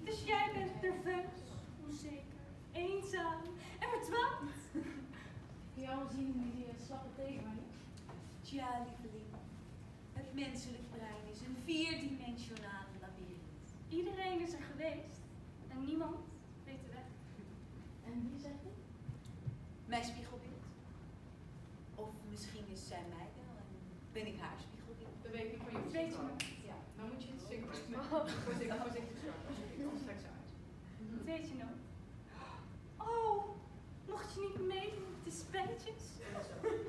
Dus jij bent nerveus, onzeker, eenzaam en verdwaald. Kun je allemaal zien hoe die slappe tegen mij? Tja, lieveling. Het menselijk brein is een vierdimensionale labyrint. Iedereen is er geweest en niemand weet de weg. En wie zegt het? Mijn spiegelbeeld. Of misschien is zij mij wel en ben ik haar spiegelbeeld. Dat weet ik van je Weet je nog? Ja, dan moet je het zingen. Voorzichtig zo. Anders trek ze uit. Dat weet je nog. Oh, mocht je niet meedoen met de spelletjes?